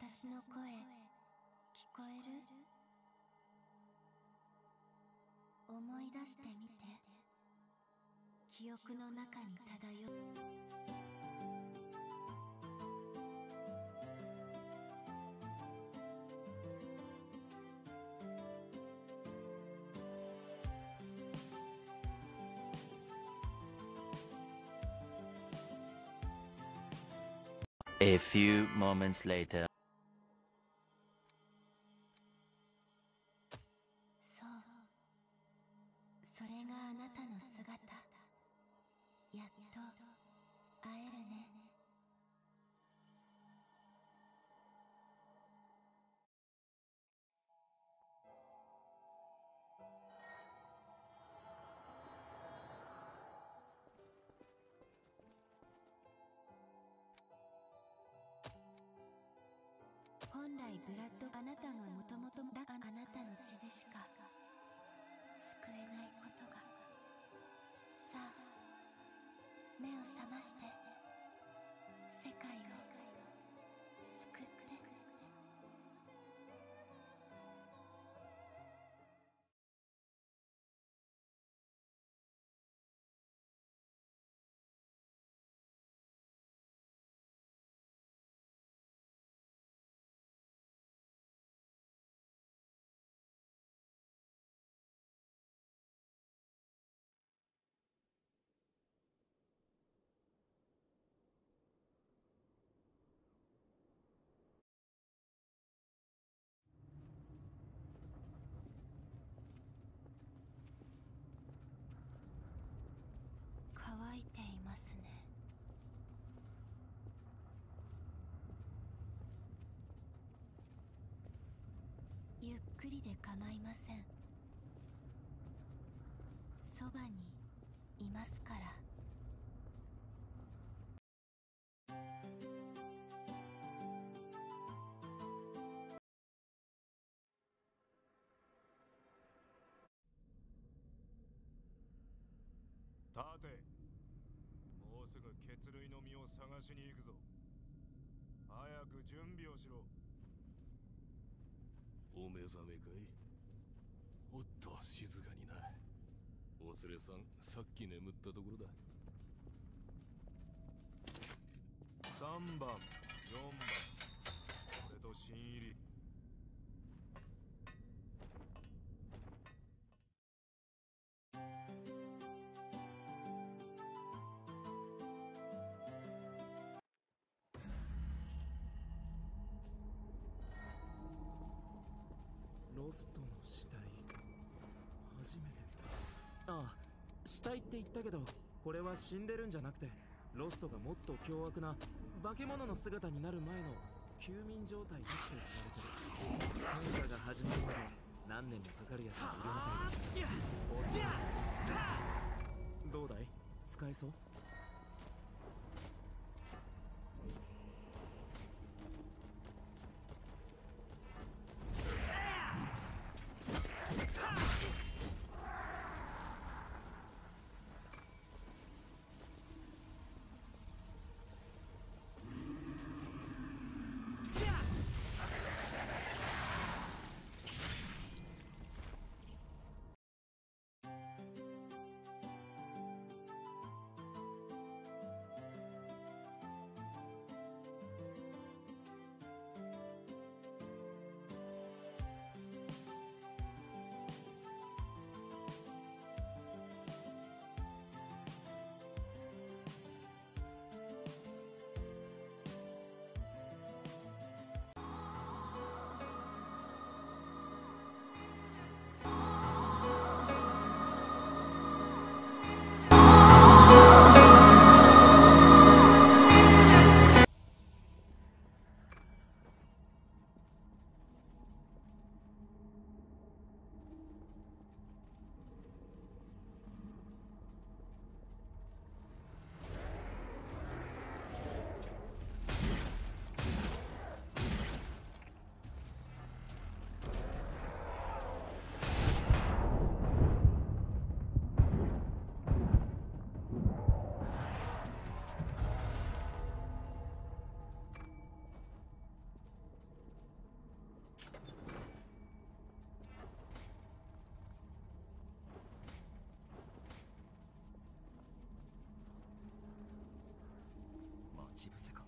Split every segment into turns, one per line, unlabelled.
私の声聞こえる？思い出してみて。記憶の中に漂う。
A few moments later.
そう、それがあなたの姿。やっと会えるね。本来ブラッド、あなたがもともとだ、あなたの血でしか救えないことが。さあ、目を覚まして世界を救って。乾いていますね。ゆっくりで構いません。そばにいますから。
立て。もうすぐ血類の実を探しに行くぞ。早く準備をしろ。
お目覚めかい？おっと、静かにな。お連れさん、さっき眠ったところだ。
3番、4番、俺と新入り。
ロストの死体、初めて見た。ああ、死体って言ったけど、これは死んでるんじゃなくて、ロストがもっと凶悪な化け物の姿になる前の休眠状態だって言われてる。変化が始まるまで何年もかかるやつがいるみたいだ。どうだい？使えそう？ ち伏せか。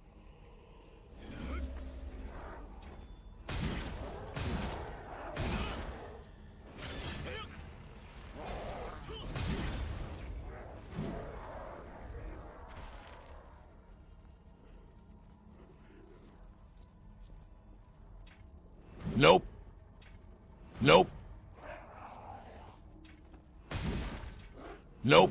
Nope. Nope. Nope.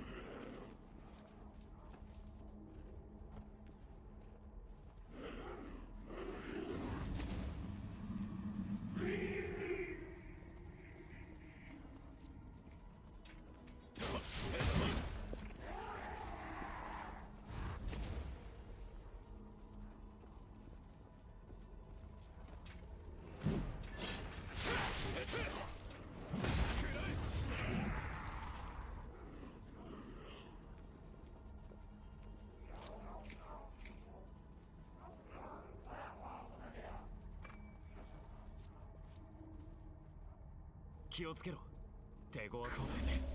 気をつけろ。手強そうだよね。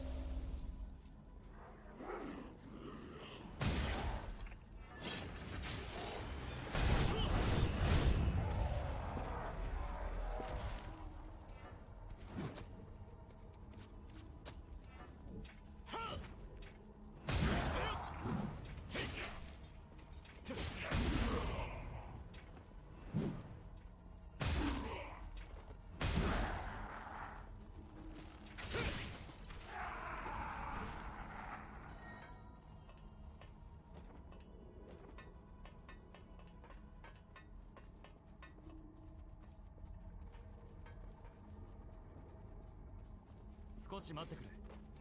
少し待ってくれ。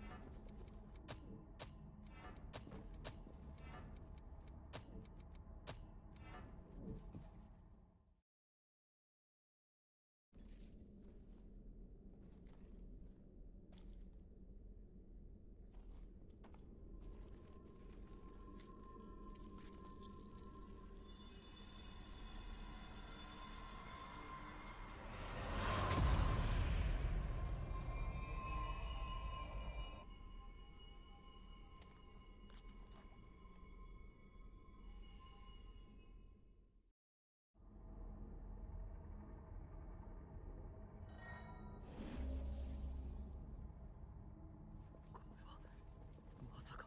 まさか。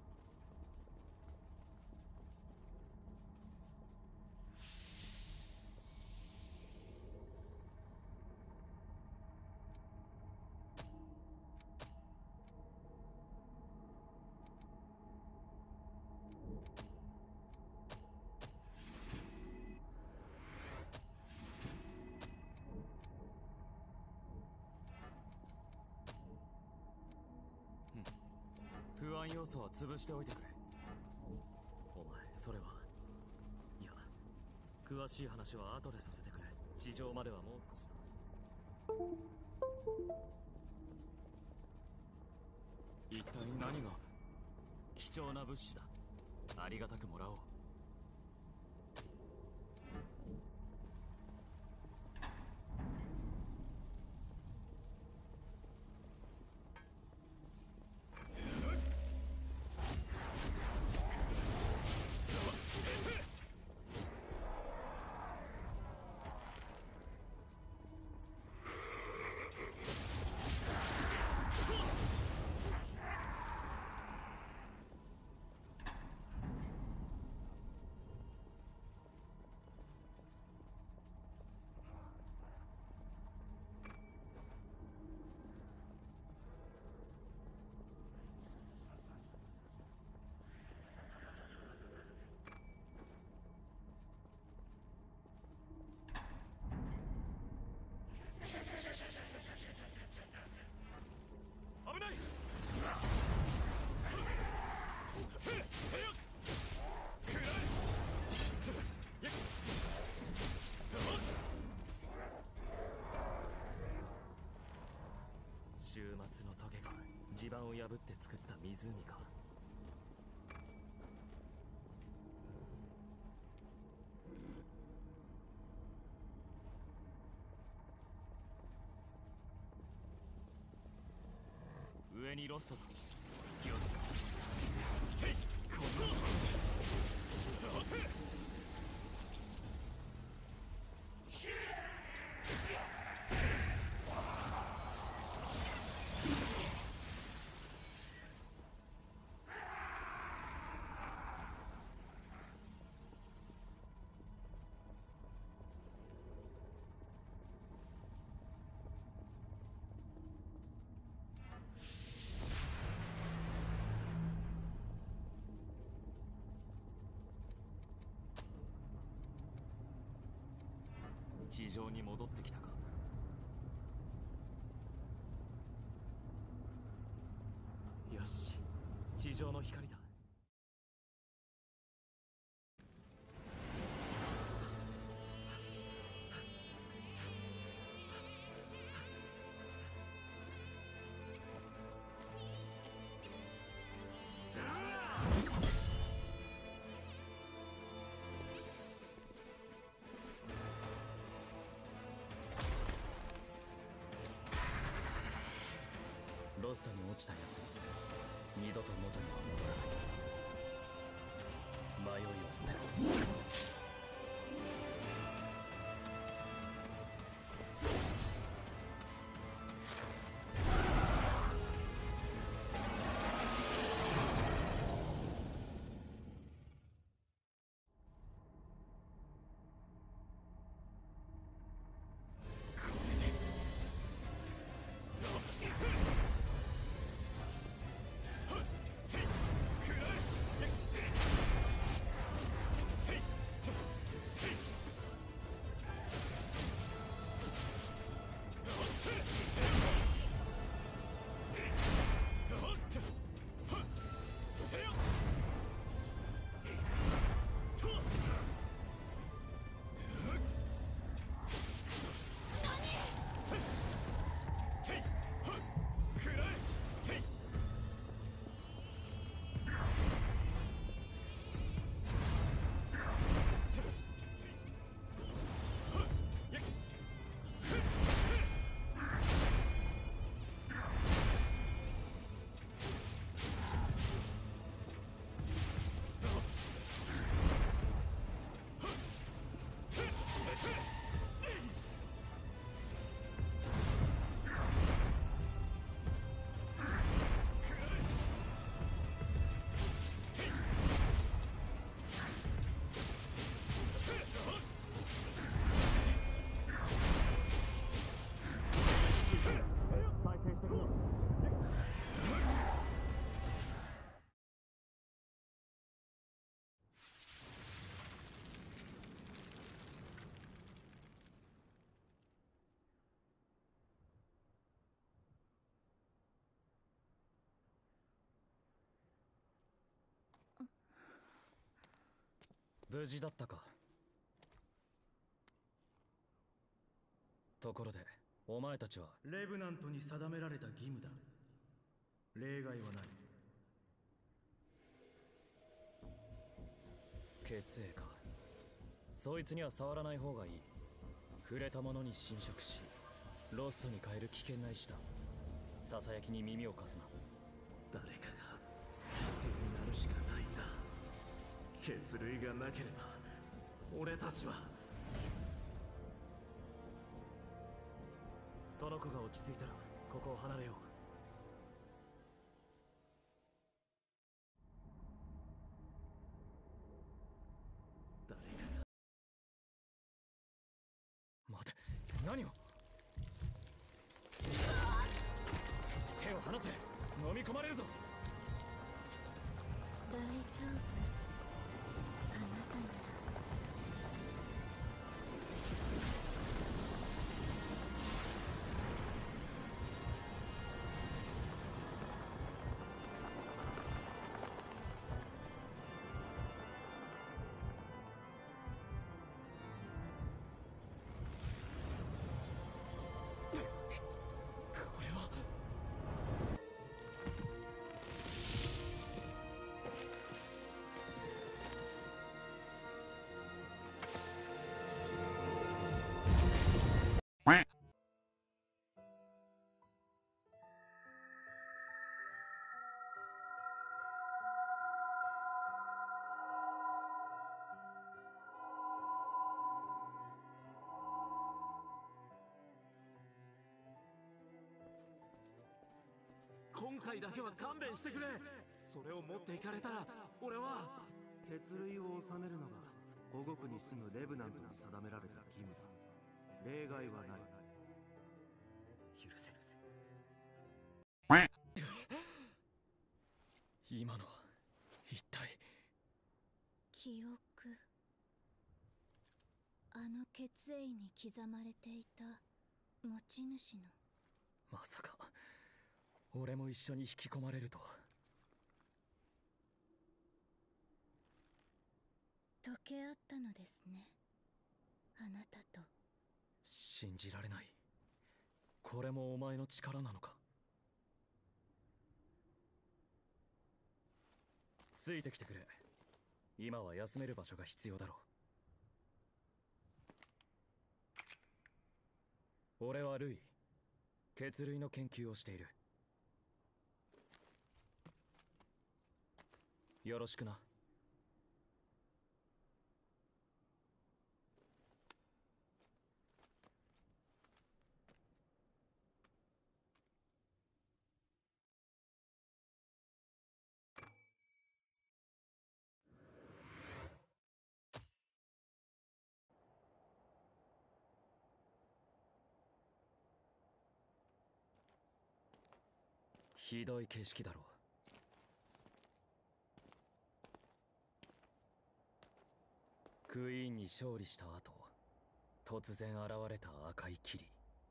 不安要素は潰しておいてくれ。お前それは。いや、詳しい話は後でさせてくれ。地上まではもう少しだ。一体何が。貴重な物資だ。ありがたくもらおう。終末の棘が地盤を破って作った湖か。上にロストだ。気をつけろ。こんな
地上に戻ってきたか。よし、地上の光だ。ロストに落ちたやつは二度と元には戻らない。迷いは捨てろ。無事だったか。ところでお前たちは。
レブナントに定められた義務だ。例外はない。
血液か。そいつには触らない方がいい。触れたものに侵食しロストに変える危険な石だ。ささやきに耳を貸すな。
誰かが犠牲になるしかないんだ。血類がなければ俺たちは。
その子が落ち着いたらここを離れよう。
誰かが。
待て、何を。手を離せ。飲み込まれるぞ。
大丈夫。あなたなら。
これは。
今回だけは勘弁してくれ。それを持っていかれたら俺は。
血類を治めるのが保護区に住むレブナントに定められた義務だ。例外はない。
許せ。今のは一体。
記憶。あなの血液に刻まれていた持ち主の。
まさか俺も一緒に引き込まれるとは。
溶け合ったのですね、あなたと。
信じられない。これもお前の力なのか。ついてきてくれ。今は休める場所が必要だろう。俺はルイ、血類の研究をしている。よろしくな。ひどい景色だろう。クイーンに勝利した後、突然現れた赤い霧。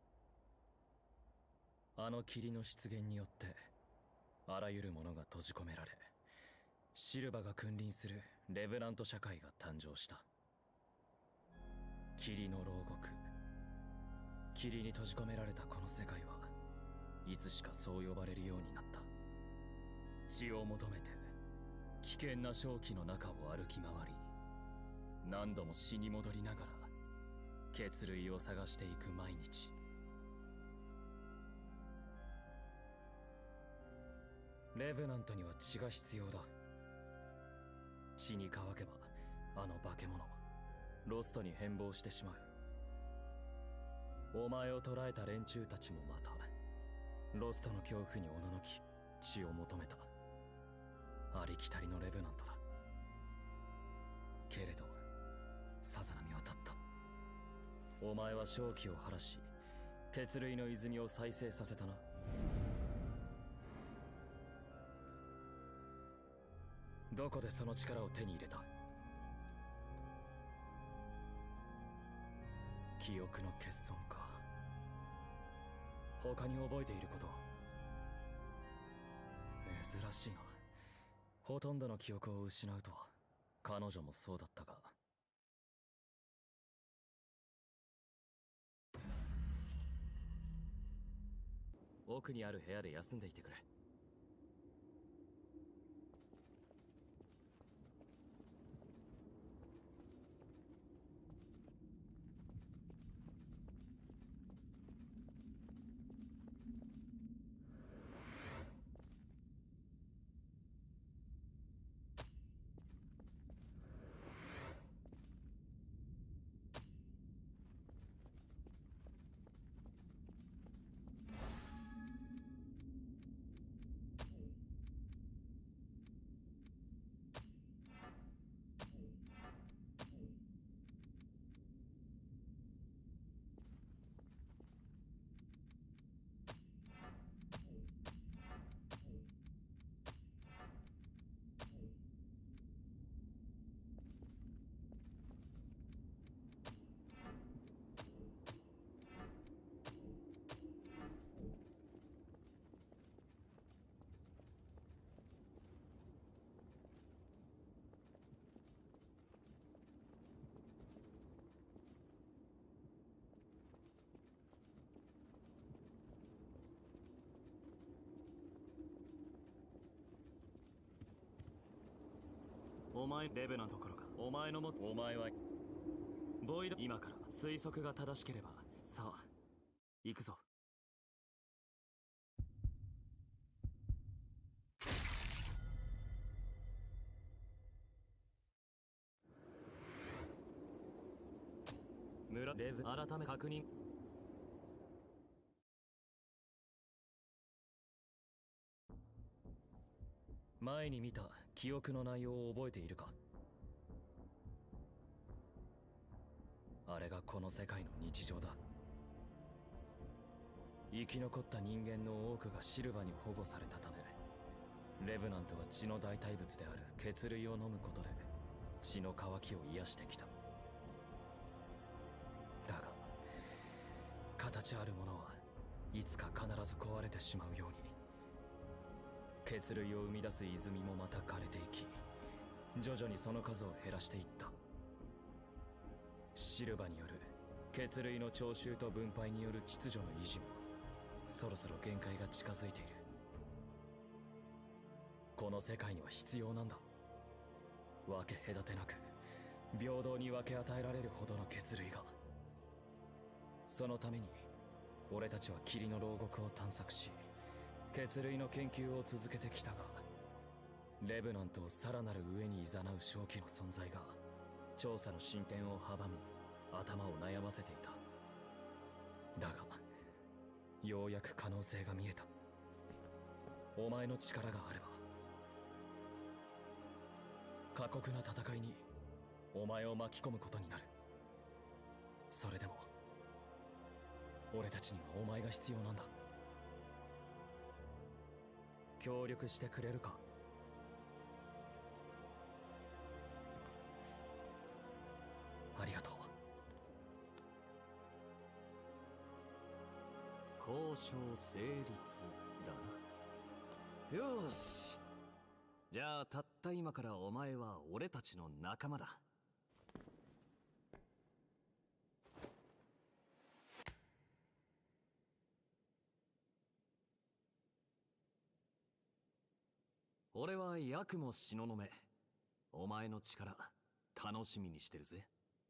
あの霧の出現によってあらゆるものが閉じ込められ、シルバが君臨するレヴェナント社会が誕生した。霧の牢獄、霧に閉じ込められたこの世界はいつしかそう呼ばれるようになった。血を求めて危険な瘴気の中を歩き回り、何度も死に戻りながら血類を探していく毎日。レヴェナントには血が必要だ。血に乾けばあの化け物ロストに変貌してしまう。お前を捕らえた連中たちもまたロストの恐怖におののき血を求めた。ありきたりのレヴェナントだ。けれどさざ波は立った。お前は瘴気を晴らし血類の泉を再生させたな。どこでその力を手に入れた？記憶の欠損か。他に覚えていること？珍しいな。ほとんどの記憶を失うとは。彼女もそうだったが。奥にある部屋で休んでいてくれ。お前レベナどころかお前の持つお前はボイド。今から推測が正しければさあ行くぞ。村レブ改め確認。前に見た記憶の内容を覚えているか？あれがこの世界の日常だ。生き残った人間の多くがシルバに保護されたため、レヴナントは血の代替物である血類を飲むことで血の渇きを癒してきた。 形あるものはいつか必ず壊れてしまうように、血類を生み出す泉もまた枯れていき、徐々にその数を減らしていった。シルバによる血類の徴収と分配による秩序の維持もそろそろ限界が近づいている。この世界には必要なんだ。分け隔てなく平等に分け与えられるほどの血類が。そのために俺たちは霧の牢獄を探索し、血類の研究を続けてきたが、レブナントをさらなる上に誘う正気の存在が調査の進展を阻み、頭を悩ませていた。だがようやく可能性が見えた。お前の力があれば、過酷な戦いにお前を巻き込むことになる。それでも俺たちにはお前が必要なんだ。協力してくれるか？ありがとう。
交渉成立だな。よし、じゃあたった今からお前は俺たちの仲間だ。俺はヤクも東雲。お前の力楽しみにしてるぜ。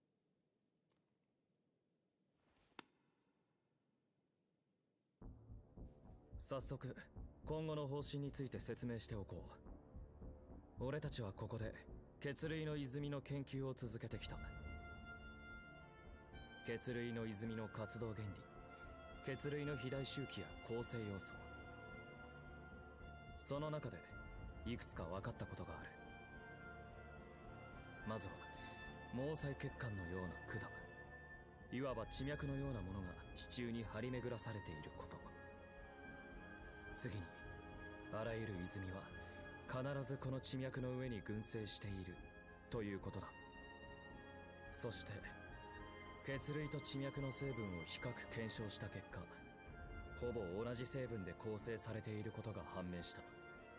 早速今後の方針について説明しておこう。俺たちはここで血類の泉の研究を続けてきた。血類の泉の活動原理、血類の肥大周期や構成要素、その中でいくつか分かったことがある。まずは毛細血管のような管、いわば地脈のようなものが地中に張り巡らされていること。次にあらゆる泉は必ずこの地脈の上に群生しているということだ。そして血類と地脈の成分を比較検証した結果、ほぼ同じ成分で構成されていることが判明した。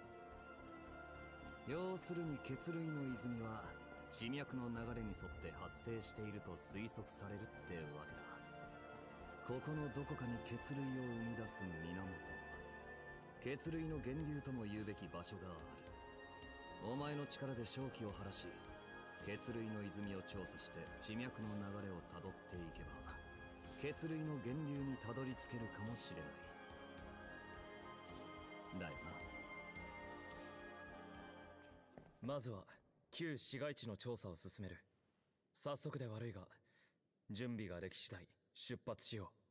要するに血類の泉は地脈の流れに沿って発生していると推測されるってわけだ。ここのどこかに血類を生み出す源、血類の源流とも言うべき場所がある。お前の力で正気を晴らし、血類の泉を調査して地脈の流れをたどっていけば、血類の源流にたどり着けるかもしれない。だよな。
まずは旧市街地の調査を進める。早速で悪いが準備ができ次第出発しよう。